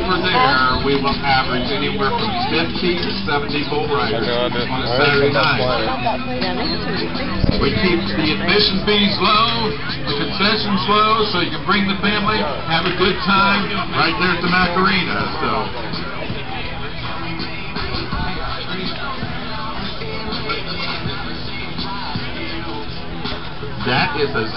over there, we will average anywhere from 50 to 70 bull riders on a Saturday night. We keep the admission fees low, the concessions low, so you can bring the family, have a good time right there at the Macarena. So. That is a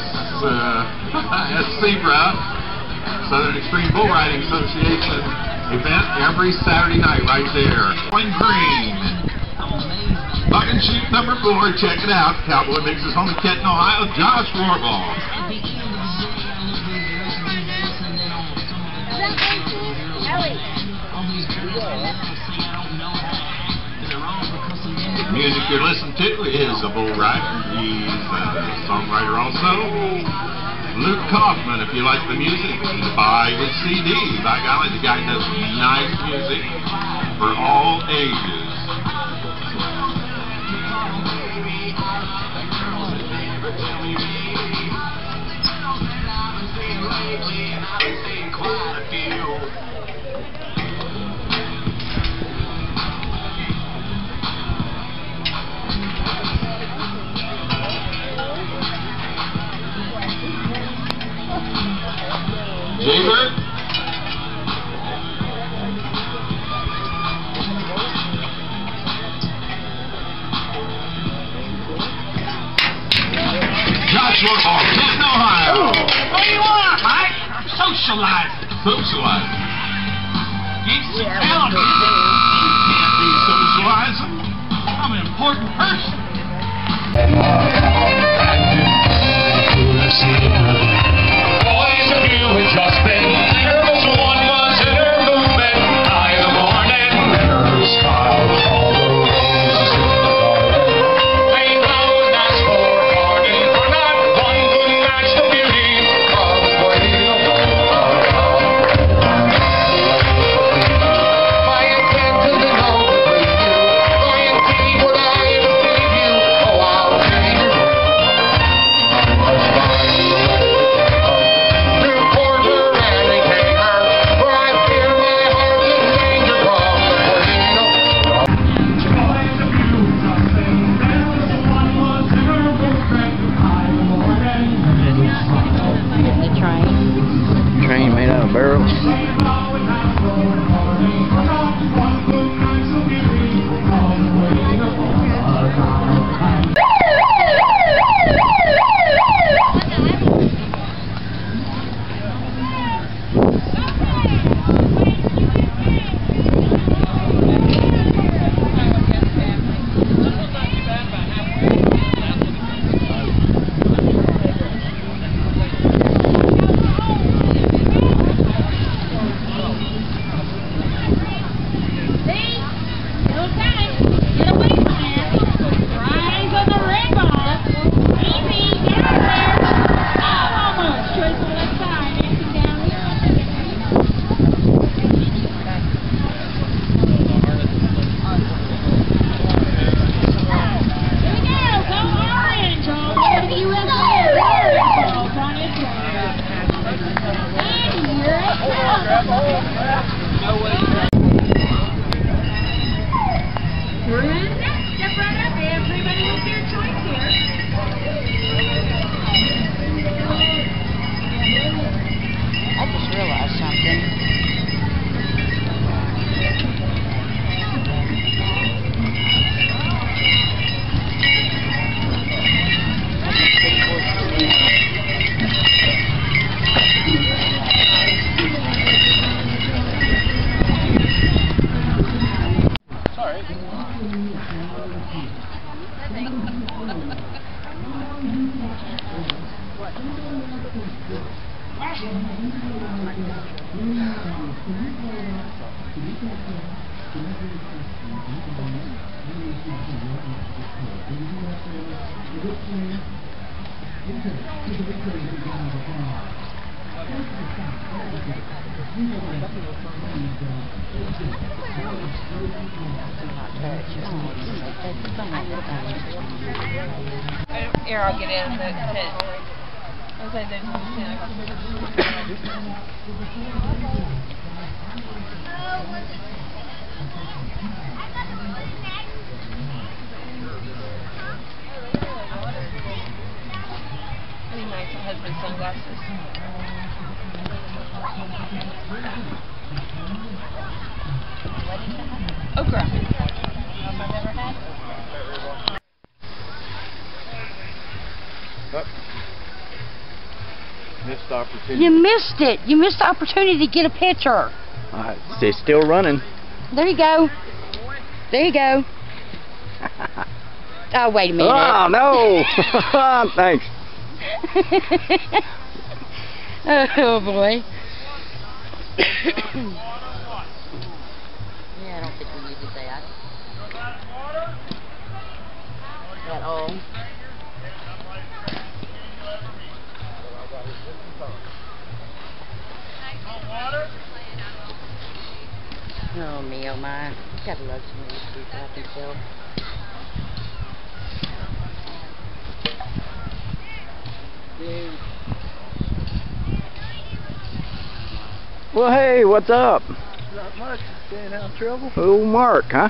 SEBRA, Southern Extreme Bull Riding Association event every Saturday night right there. Going green. Bucket sheep number 4, check it out. Cowboy mixes home in Kenton, Ohio, Josh Rohrbaugh. The music you're listening to is a bull rider. He's a songwriter also. Luke Kaufman, if you like the music, buy his CD. By golly, the guy does nice music for all ages. Jaybird? Josh Rohrbaugh, Kenton, Ohio. What do you want, Mike? Socializing. Socializing. Get some talent. Can't be socializing. I'm an important person. Just been nervous, one was in her movement. High in the morning, her smile, all the roses in the garden. Ain't no nice for party, for not one good match the beauty of the queen. My intent to the know between you, for indeed would I ever leave you. Oh, I'll change. Train made out of barrels. Step right up, everybody with their choice here. I just realized something. Here, I'll get in the tent. I'll say there's no tent. glasses. Okra. I've never had it. Missed opportunity. You missed it. You missed the opportunity to get a picture. They're still running. There you go. There you go. Oh, wait a minute. Oh, no. Thanks. Oh, boy. Yeah, I don't think we needed that. At all. Oh, me, oh, my. Gotta love some of these people, I can tell. Well, hey, what's up? Not much. Staying out of trouble. Oh, Mark, huh?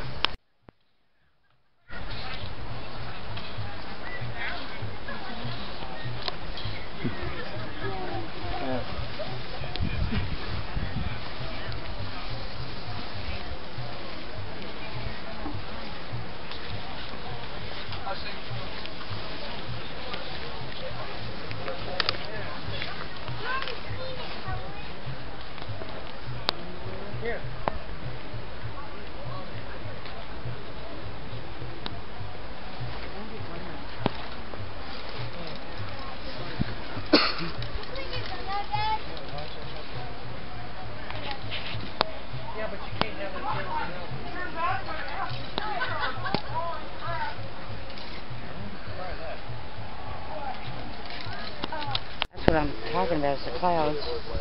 That's what I'm talking about, is the clouds.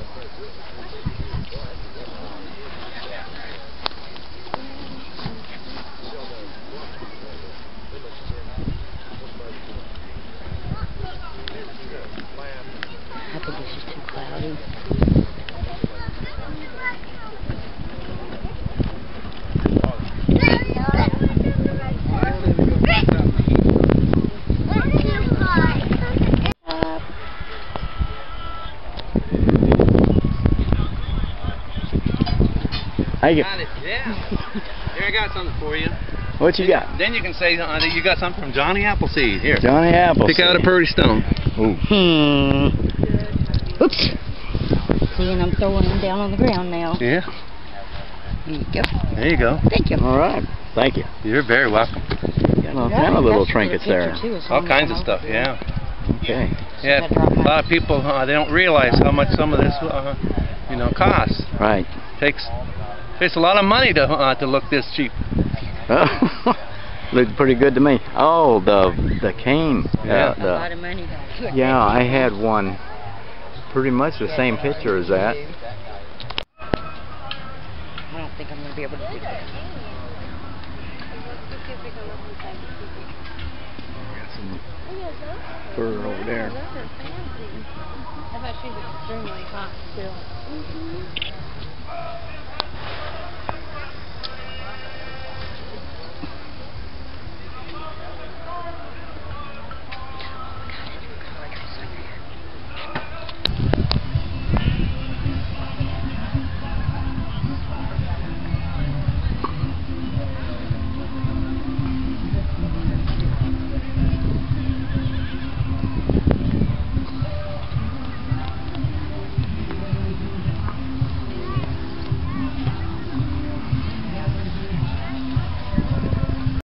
I think it's just too cloudy. Thank you. Yeah. Here, I got something for you. What you got? Then you can say that you got something from Johnny Appleseed. Here. Johnny Appleseed. Pick out a Purdy Stone. Ooh. Oops. See, and I'm throwing them down on the ground now. Yeah. There you go. There you go. Thank you. All right. Thank you. You're very welcome. Got all kind of little trinkets there. All kinds of stuff. Yeah. Okay. Yeah. A lot of people they don't realize how much some of this costs. Right. Takes a lot of money to look this cheap. Looked pretty good to me. Oh, the cane. Yeah. A lot of money. Yeah, I had one pretty much the same picture as that. I don't think I'm going to be able to do that. Got some fur over there. I bet she's extremely hot still.